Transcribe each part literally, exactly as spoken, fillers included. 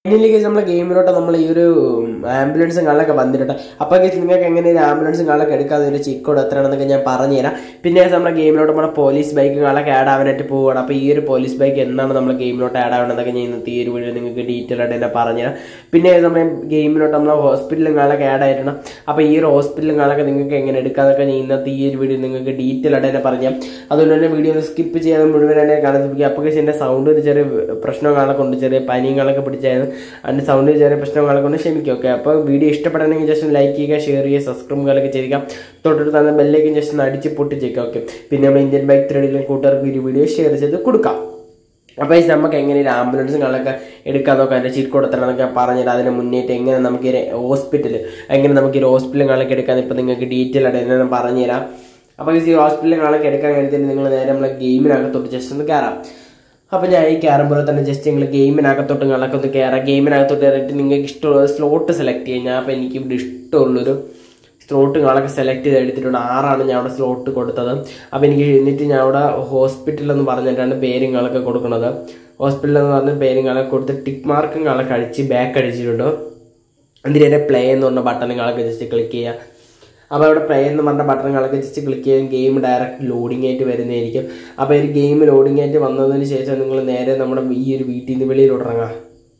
Finally നമ്മളെ ഗെയിമിലോട്ട് നമ്മൾ ഈ ഒരു ആംബുലൻസും കാളൊക്കെ വന്നിട്ടുണ്ട്. അപ്പോൾ നിങ്ങൾക്ക് എങ്ങനെ ഒരു ആംബുലൻസും കാളൊക്കെ എടുക്കാതെ ഒരു ചീറ്റ് കോഡ് എത്രയാണെന്നൊക്കെ ഞാൻ പറഞ്ഞുതരാം. പിന്നെ നമ്മുടെ ഗെയിമിലോട്ട് നമ്മുടെ പോലീസ് ബൈക്ക് കാളൊക്കെ ആഡ് ആവാനായിട്ട് പോവുകയാണ്. അപ്പോൾ ഈ ഒരു പോലീസ് ബൈക്ക് എന്നാണ് നമ്മുടെ ഗെയിമിലോട്ട് ആഡ് ആവേണ്ടതൊക്കെ ഞാൻ ഇന്നത്തെ ഈ ഒരു വീഡിയോ നിങ്ങൾക്ക് ഡീറ്റെയിൽ ആയിട്ട് തന്നെ പറഞ്ഞുതരാം. പിന്നെ നമ്മുടെ ഗെയിമിലോട്ട് നമ്മൾ ഹോസ്പിറ്റലും കാളൊക്കെ ആഡ് ആയിട്ടുണ്ട്. അപ്പോൾ ഈ ഒരു ഹോസ്പിറ്റലും കാളൊക്കെ നിങ്ങൾക്ക് എങ്ങനെ എടുക്കാതൊക്കെ ഞാൻ ഇന്നത്തെ ഈ ഒരു വീഡിയോ നിങ്ങൾക്ക് ഡീറ്റെയിൽ ആയിട്ട് തന്നെ പറയാം. അതുകൊണ്ട് തന്നെ വീഡിയോ സ്കിപ്പ് ചെയ്യാതെ മുഴുവനായിട്ട് കാണാൻ ശ്രമിക്കുക. അപ്പോൾ എൻ്റെ സൗണ്ട് ഒരു ചെറിയ പ്രശ്നം കാളൊക്കെ ഉണ്ട്, ചെറിയ പനിയും കാളൊക്കെ പിടിച്ചായിരുന്നു, അതിൻ്റെ സൗണ്ട് ചെറിയ പ്രശ്നങ്ങളെ കൊണ്ട് ക്ഷമിക്കും. ഓക്കെ, അപ്പോൾ വീഡിയോ ഇഷ്ടപ്പെടണമെങ്കിൽ ജസ്റ്റ് ലൈക്ക് ചെയ്യുക, ഷെയർ ചെയ്യുക, സബ്സ്ക്രൈബുകളൊക്കെ ചെയ്യുക, തൊട്ടിട്ട് തന്നെ ബെല്ലേക്ക് ജസ്റ്റ് ഒന്ന് അടിച്ച് പൊട്ടിച്ചേക്കാം. ഓക്കെ, പിന്നെ നമ്മൾ ഇന്ത്യൻ ബൈക്ക് ത്രെഡിലും കൂട്ടുകാർക്ക് ഒരു വീഡിയോ ഷെയർ ചെയ്ത് കൊടുക്കാം. അപ്പോൾ ഈ നമുക്ക് എങ്ങനെ ഒരു ആംബുലൻസുകളൊക്കെ എടുക്കാൻ നോക്കാം, അതിൻ്റെ ചീറ്റ് കോഡ് എത്രയാണെന്നൊക്കെ പറഞ്ഞിട്ട് അതിന് മുന്നേറ്റ് എങ്ങനെ നമുക്ക് ഒരു ഹോസ്പിറ്റൽ എങ്ങനെ നമുക്ക് ഒരു ഹോസ്പിറ്റലുകളൊക്കെ എടുക്കാൻ ഇപ്പോൾ നിങ്ങൾക്ക് ഡീറ്റെയിൽ ആയിട്ട് എന്നെ പറഞ്ഞുതരാം. അപ്പോൾ ഈ ഹോസ്പിറ്റലുകളൊക്കെ എടുക്കാൻ കഴിഞ്ഞിട്ട് നിങ്ങൾ നേരെ നമ്മളെ ഗെയിമിനകത്തോട്ട് ജസ്റ്റ് ഒന്ന് കയറാം. അപ്പോൾ ഞാൻ ഈ കയറുമ്പോൾ തന്നെ ജസ്റ്റ് നിങ്ങൾ ഗെയിമിനകത്തോട്ട് നിങ്ങളൊക്കെ ഒന്ന് കയറാം. ഗെയിമിനകത്തോട്ട് കയറിയിട്ട് നിങ്ങൾക്ക് ഇഷ്ടമുള്ള സ്ലോട്ട് സെലക്ട് ചെയ്യാം. ഞാൻ അപ്പോൾ എനിക്ക് ഇവിടെ ഇഷ്ടമുള്ളൊരു സ്ലോട്ട് നിങ്ങളൊക്കെ സെലക്ട് ചെയ്ത് എടുത്തിട്ടുണ്ട്. ആറാണ് ഞാൻ അവിടെ സ്ലോട്ട് കൊടുത്തത്. അപ്പോൾ എനിക്ക് എന്നിട്ട് ഞാൻ അവിടെ ഹോസ്പിറ്റൽ എന്ന് പറഞ്ഞിട്ടാണ് പേരുകളൊക്കെ കൊടുക്കുന്നത്. ഹോസ്പിറ്റൽ എന്ന് പറഞ്ഞ പേരുകളൊക്കെ കൊടുത്ത് ടിക്ക് മാർക്കുകളൊക്കെ അടിച്ച് ബാക്ക് അടിച്ചിട്ടുണ്ട്. എന്നിട്ട് പ്ലേ എന്ന് പറഞ്ഞ ബട്ടണുകളൊക്കെ ജസ്റ്റ് ക്ലിക്ക് ചെയ്യുക. അപ്പോൾ അവിടെ പ്ലേ എന്ന് പറഞ്ഞ ബട്ടണുകളൊക്കെ ജസ്റ്റ് ക്ലിക്ക് ചെയ്യും. ഗെയിം ഡയറക്റ്റ് ലോഡിംഗ് ആയിട്ട് വരുന്നതായിരിക്കും. അപ്പോൾ ഈ ഗെയിം ലോഡിംഗ് ആയിട്ട് വന്നതിന് ശേഷം നിങ്ങൾ നേരെ നമ്മുടെ ഈ ഒരു വീട്ടിൽ നിന്ന് വെളിയിലോട്ട് ഇറങ്ങുക.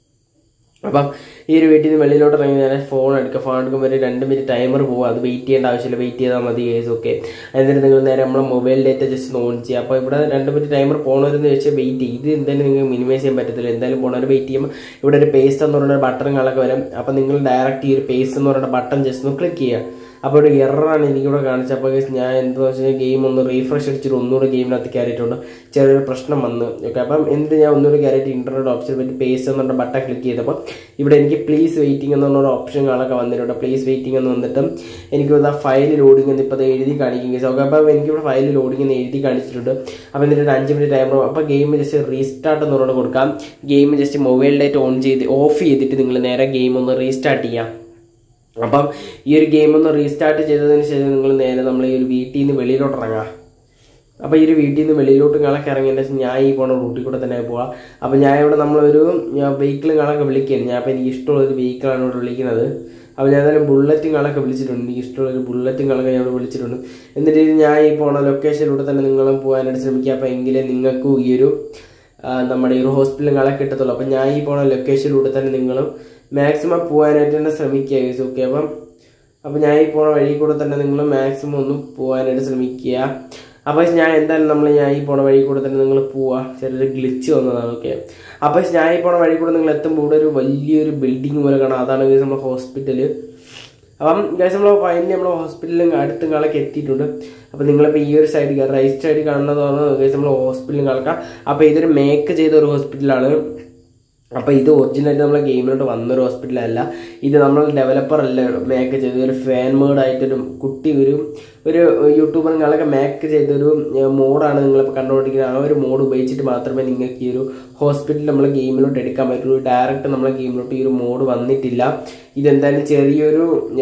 അപ്പം ഈ ഒരു വീട്ടിൽ നിന്ന് വെളിയിലോട്ട് ഇറങ്ങി നേരെ ഫോൺ എടുക്കുക. ഫോൺ എടുക്കുമ്പോൾ ഒരു രണ്ട് മിനിറ്റ് ടൈമർ പോകുക. അത് വെയിറ്റ് ചെയ്യേണ്ട ആവശ്യമില്ല, വെയിറ്റ് ചെയ്താൽ മതി കേസ്. ഓക്കെ, എന്നിട്ട് നിങ്ങൾ നേരെ നമ്മളെ മൊബൈൽ ഡേറ്റ ജസ്റ്റ് ഓൺ ചെയ്യുക. അപ്പോൾ ഇവിടെ രണ്ട് മിനിറ്റ് ടൈമർ പോകണമെന്ന് വെച്ചാൽ വെയിറ്റ് ചെയ്യും. ഇത് എന്തായാലും നിങ്ങൾക്ക് മിനിമൈസ് ചെയ്യാൻ പറ്റത്തില്ല. എന്തായാലും പോകണവർ വെയിറ്റ് ചെയ്യുമ്പോൾ ഇവിടെ ഒരു പേസ്റ്റ് എന്ന് പറയുന്ന ബട്ടണുകളൊക്കെ വരും. അപ്പോൾ നിങ്ങൾ ഡയറക്റ്റ് ഈ ഒരു പേസ്റ്റ് എന്ന് പറയുന്ന ബട്ടൺ ജസ്റ്റ് ഒന്ന് ക്ലിക്ക് ചെയ്യുക. അപ്പോൾ ഒരു എററാണ് എനിക്കിവിടെ കാണിച്ചത്. അപ്പോൾ ഞാൻ എന്താണെന്ന് വെച്ച് കഴിഞ്ഞാൽ ഗെയിം ഒന്ന് റീഫ്രഷ് അടിച്ചിട്ട് ഒന്നുകൂടെ ഗെയിമിനകത്ത് കയറിയിട്ടുണ്ട്. ചെറിയൊരു പ്രശ്നം വന്ന്. ഓക്കെ, അപ്പം എന്നിട്ട് ഞാൻ ഒന്നുകൂടെ കയറിയിട്ട് ഇൻ്റർനെറ്റ് ഓപ്ഷൻ പറ്റി പേസ്റ്റ് എന്നുള്ള ബട്ടൺ ക്ലിക്ക് ചെയ്തപ്പോൾ ഇവിടെ എനിക്ക് പ്ലീസ് വെയിറ്റിംഗ് എന്നുള്ള ഓപ്ഷനുകളൊക്കെ വന്നിട്ടുണ്ട്. പ്ലീസ് വെയിറ്റിംഗ് എന്ന് വന്നിട്ട് എനിക്ക് ആ ഫയൽ ലോഡിംഗ് എന്ന് ഇപ്പോൾ അത് എഴുതി കാണിക്കും. ഓക്കെ, അപ്പോൾ എനിക്കിവിടെ ഫയൽ ലോഡിംഗ് എന്ന് എഴുതി കാണിച്ചിട്ടുണ്ട്. അപ്പോൾ എന്നിട്ട് ഒരു അഞ്ച് മിനിറ്റ് ടൈമർ. അപ്പോൾ ഗെയിം ജസ്റ്റ് റീസ്റ്റാർട്ട് എന്നുള്ളത് കൊടുക്കാം. Game just mobile data on ചെയ്ത് ഓഫ് ചെയ്തിട്ട് നിങ്ങൾ നേരെ ഗെയിം ഒന്ന് റീസ്റ്റാർട്ട് ചെയ്യാം. അപ്പം ഈ ഒരു ഗെയിം ഒന്ന് റീസ്റ്റാർട്ട് ചെയ്തതിന് ശേഷം നിങ്ങൾ നേരെ നമ്മൾ ഈ ഒരു വീട്ടിൽ നിന്ന് വെളിയിലോട്ട് ഇറങ്ങുക. അപ്പോൾ ഈ ഒരു വീട്ടിൽ നിന്ന് വെളിയിലോട്ട് നിങ്ങളൊക്കെ ഇറങ്ങിയതിന് ശേഷം ഞാൻ ഈ പോണ റൂട്ടിൽ കൂടെ തന്നെ പോവാം. അപ്പോൾ ഞാൻ ഇവിടെ നമ്മളൊരു വെഹിക്കിൾ നിങ്ങളൊക്കെ വിളിക്കുകയാണ്. ഞാൻ അപ്പോൾ എനിക്ക് ഇഷ്ടമുള്ളൊരു വെഹിക്കിളാണ് ഇവിടെ വിളിക്കുന്നത്. അപ്പോൾ ഞാൻ എന്തായാലും ബുള്ളറ്റുകളൊക്കെ വിളിച്ചിട്ടുണ്ട്. എനിക്ക് ഇഷ്ടമുള്ളൊരു ബുള്ളറ്റുകളൊക്കെ ഞാൻ ഇവിടെ വിളിച്ചിട്ടുണ്ട്. എന്നിട്ട് ഞാൻ ഈ പോണ ലൊക്കേഷനിലൂടെ തന്നെ നിങ്ങളും പോകാനായിട്ട് ശ്രമിക്കുക. അപ്പോൾ എങ്കിലേ നിങ്ങൾക്കും ഈ ഒരു നമ്മുടെ ഈ ഒരു ഹോസ്പിറ്റലുകളൊക്കെ കിട്ടത്തുള്ളൂ. അപ്പോൾ ഞാൻ ഈ പോണ ലൊക്കേഷനിലൂടെ തന്നെ നിങ്ങളും മാക്സിമം പോകാനായിട്ട് തന്നെ ശ്രമിക്കുക ഗൈസ്. ഓക്കെ, അപ്പം അപ്പോൾ ഞാൻ ഈ പോണ വഴി കൂടെ തന്നെ നിങ്ങൾ മാക്സിമം ഒന്ന് പോകാനായിട്ട് ശ്രമിക്കുക. അപ്പോൾ ഞാൻ എന്തായാലും നമ്മൾ ഞാൻ ഈ പോണ വഴി കൂടെ തന്നെ നിങ്ങൾ പോവുക. ചെറിയൊരു ഗ്ലിച്ച് വന്നതാണ്. ഓക്കെ, അപ്പോൾ ഞാൻ ഈ പോണ വഴി കൂടെ നിങ്ങൾ എത്തുമ്പോൾ ഇവിടെ ഒരു വലിയൊരു ബിൽഡിംഗ് പോലെ കാണാം. അതാണ് ഗൈസ് നമ്മുടെ ഹോസ്പിറ്റൽ. അപ്പം ഗൈസ് നമ്മൾ ഫൈനലി നമ്മൾ ഹോസ്പിറ്റലിലും അടുത്ത് നിങ്ങളൊക്കെ എത്തിയിട്ടുണ്ട്. അപ്പോൾ നിങ്ങളിപ്പോൾ ഈ ഒരു സൈഡ് റൈറ്റ് സൈഡ് കാണുന്നതാണ് ഗൈസ് നമ്മൾ ഹോസ്പിറ്റലിൽ കളക്കാം. അപ്പോൾ ഇതൊരു മേക്ക് ചെയ്ത ഒരു ഹോസ്പിറ്റലാണ്. അപ്പോൾ ഇത് ഒറിജിനലായിട്ട് നമ്മളെ ഗെയിമിലോട്ട് വന്നൊരു ഹോസ്പിറ്റലല്ല. ഇത് നമ്മൾ ഡെവലപ്പർ അല്ല മേക്ക് ചെയ്ത ഒരു ഫാൻ മോഡായിട്ടൊരു കുട്ടി ഒരു ഒരു യൂട്യൂബറുകളൊക്കെ മേക്ക് ചെയ്തൊരു മോഡാണ് നിങ്ങളിപ്പോൾ കണ്ടുകൊണ്ടിരിക്കുന്നത്. ആ ഒരു മോഡ് ഉപയോഗിച്ചിട്ട് മാത്രമേ നിങ്ങൾക്ക് ഈ ഒരു ഹോസ്പിറ്റൽ നമ്മളെ ഗെയിമിലോട്ട് എടുക്കാൻ പറ്റുള്ളൂ. ഡയറക്റ്റ് നമ്മളെ ഗെയിമിലോട്ട് ഈ ഒരു മോഡ് വന്നിട്ടില്ല. ഇതെന്തായാലും ചെറിയൊരു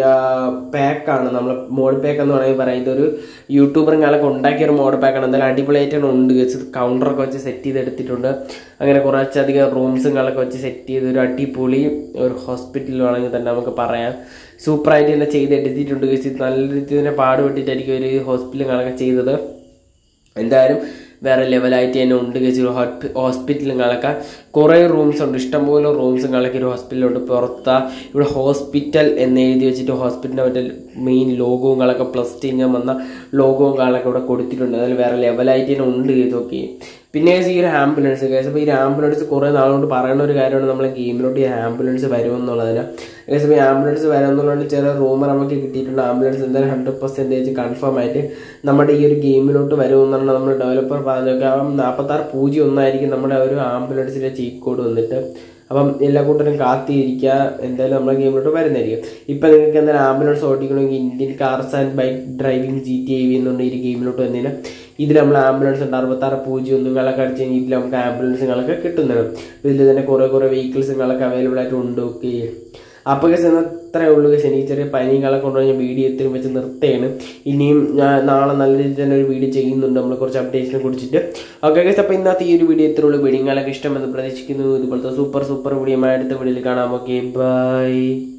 പാക്കാണ്. നമ്മൾ മോഡ് പാക്ക് എന്ന് വേണമെങ്കിൽ പറയാം. ഇതൊരു യൂട്യൂബറുകളൊക്കെ ഉണ്ടാക്കിയ ഒരു മോഡ് പാക്കാണ്. എന്തായാലും അടിപൊളിയായിട്ടാണ് ഉണ്ട്. കൗണ്ടറൊക്കെ വെച്ച് സെറ്റ് ചെയ്തെടുത്തിട്ടുണ്ട്. അങ്ങനെ കുറച്ചധികം റൂംസുകളൊക്കെ വെച്ച് സെറ്റ് ചെയ്ത് ഒരു അടിപൊളി ഒരു ഹോസ്പിറ്റൽ വേണമെങ്കിൽ തന്നെ നമുക്ക് പറയാം. സൂപ്പറായിട്ട് തന്നെ ചെയ്തെടുത്തിട്ടുണ്ട്. നല്ല രീതിയിൽ തന്നെ പാടുപെട്ടിട്ടായിരിക്കും ഒരു ഹോസ്പിറ്റലുകളൊക്കെ ചെയ്തത്. എന്തായാലും വേറെ ലെവലായിട്ട് തന്നെ ഉണ്ട് ഗൈസ്. ഒരു ഹോസ്പിറ്റലുകളൊക്കെ കുറേ റൂംസ് ഉണ്ട്, ഇഷ്ടംപോലെ റൂംസുകളൊക്കെ ഒരു ഹോസ്പിറ്റലുണ്ട്. പുറത്താ ഇവിടെ ഹോസ്പിറ്റൽ എന്ന് എഴുതി വെച്ചിട്ട് ഹോസ്പിറ്റലിൻ്റെ മറ്റേ മെയിൻ ലോഗോകളൊക്കെ പ്ലസ് ചെയ്യാൻ വന്ന ലോഗോകളൊക്കെ ഇവിടെ കൊടുത്തിട്ടുണ്ട്. അതിൽ വേറെ ലെവലായിട്ട് തന്നെ ഉണ്ട് ഇതൊക്കെ. പിന്നെ ഈ ഒരു ആംബുലൻസ് കേസ്. അപ്പോൾ ഈ ആംബുലൻസ് കുറേ നാളുകൊണ്ട് പറയുന്ന ഒരു കാര്യമാണ് നമ്മളെ ഗെയിമിലോട്ട് ഈ ആംബുലൻസ് വരുമെന്നുള്ളതിന്. കേസ് ഇപ്പോൾ ഈ ആംബുലൻസ് വരുമെന്നുള്ളത് ചെറിയ റൂമർ നമുക്ക് കിട്ടിയിട്ടുണ്ട്. ആംബുലൻസ് എന്തായാലും ഹൺഡ്രഡ് പെർസെൻറ്റേജ് കൺഫേം ആയിട്ട് നമ്മുടെ ഈ ഒരു ഗെയിമിലോട്ട് വരുമെന്നാണ് നമ്മൾ ഡെവലപ്പർ പറഞ്ഞതൊക്കെ. അപ്പം നാൽപ്പത്താറ് പൂജ്യം ഒന്നായിരിക്കും നമ്മുടെ ഒരു ആംബുലൻസിൻ്റെ ചീറ്റ് കോഡ് വന്നിട്ട്. അപ്പം എല്ലാ കൂട്ടരും കാത്തിരിക്കുക. എന്തായാലും നമ്മളെ ഗെയിമിലോട്ട് വരുന്നതായിരിക്കും. ഇപ്പം നിങ്ങൾക്ക് എന്തായാലും ആംബുലൻസ് ഓടിക്കണമെങ്കിൽ Indian cars and bike driving G T I V എന്നുണ്ട് ഈ ഗെയിമിലോട്ട് വന്നതിന്. ഇതിൽ നമ്മൾ ആംബുലൻസ് ഉണ്ട് അറുപത്താറ് പൂജ്യം ഒന്നുകളൊക്കെ അടിച്ച് കഴിഞ്ഞാൽ ഇതിൽ നമുക്ക് ആംബുലൻസുകളൊക്കെ കിട്ടുന്നതാണ്. ഇതിൽ തന്നെ കുറേ കുറേ വെഹിക്കിൾസുകളൊക്കെ അവൈലബിൾ ആയിട്ട് ഉണ്ട്. ഓക്കെ, അപ്പോൾ കേസ് അത്രേ ഉള്ളൂ കേസ്. എനിക്ക് ചെറിയ പനികളെ കൊണ്ടുപോയി ഞാൻ വീഡിയോ എത്തിയും വെച്ച് നിർത്തുകയാണ്. ഇനിയും ഞാൻ നാളെ നല്ല രീതിയിൽ തന്നെ ഒരു വീഡിയോ ചെയ്യുന്നുണ്ട് നമ്മൾ കുറച്ച് അപ്ഡേറ്റ്സിനെ കുറിച്ചിട്ട്. ഓക്കെ ഗൈസ്, അപ്പോൾ ഇന്നത്തെ ഈ ഒരു വീഡിയോ ഇത്രയുള്ളൂ. വീഡിയോ നിങ്ങൾക്ക് ഇഷ്ടമെന്ന് പ്രതീക്ഷിക്കുന്നു. ഇതുപോലത്തെ സൂപ്പർ സൂപ്പർ വീഡിയോ അടുത്ത വീഡിയോയിൽ കാണാം. Okay, by.